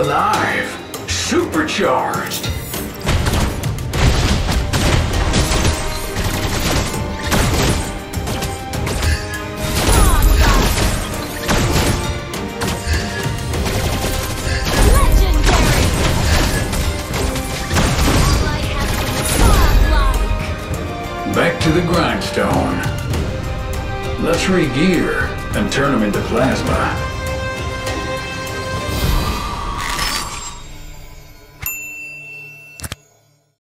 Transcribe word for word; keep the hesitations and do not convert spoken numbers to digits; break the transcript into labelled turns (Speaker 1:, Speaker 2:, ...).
Speaker 1: alive! Supercharged! Back to the grindstone. Let's re-gear and turn them into plasma.